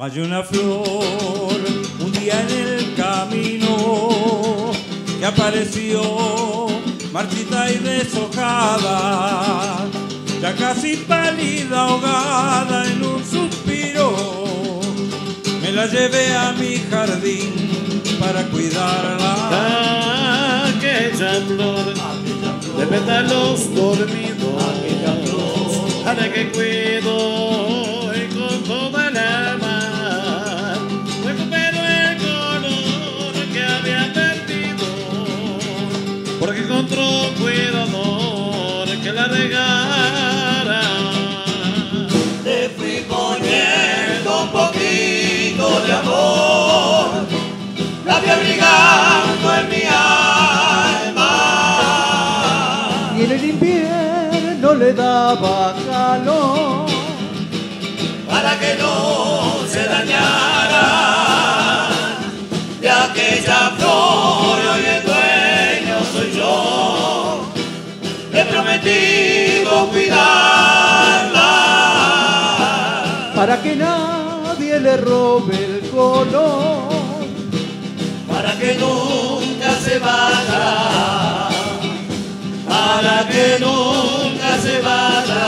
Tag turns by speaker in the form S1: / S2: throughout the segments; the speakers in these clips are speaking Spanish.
S1: Hay una flor un día en el camino que apareció marchita y deshojada, ya casi pálida, ahogada en un suspiro. Me la llevé a mi jardín para cuidarla.
S2: Aquella flor de pétalos dormidos, a la que cuido y con toda el alma recupero el color que había perdido, porque encontró un cuidador que la regara.
S3: Te fui poniendo un poquito de amor, la fui abrigando en mi alma.
S4: Y en el invierno le daba calor
S3: para que no se dañara de aquella flor. Hoy el dueño soy yo, le he prometido cuidarla
S4: para que nadie le robe el color,
S3: para que nunca se vaya, para que nunca se vaya.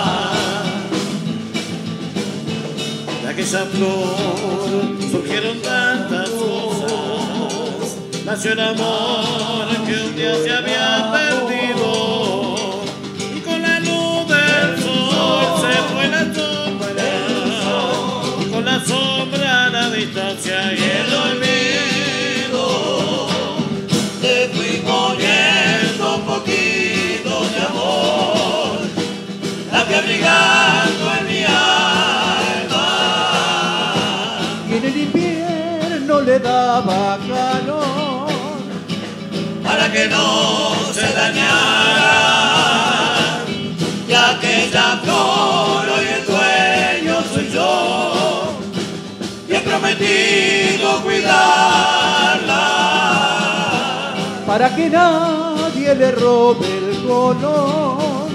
S2: De aquella flor surgieron tantas cosas, nació el amor que un día se había perdido, y con la luz del sol se fue la sombra, y con la sombra la distancia y el olvido.
S3: Te fui poniendo un poquito de amor, la fui abrigando en mi alma.
S4: y en el invierno le daba calor
S3: para que no se dañara, y aquella flor hoy el dueño soy yo, y he prometido cuidarla
S4: para que nadie le robe el color,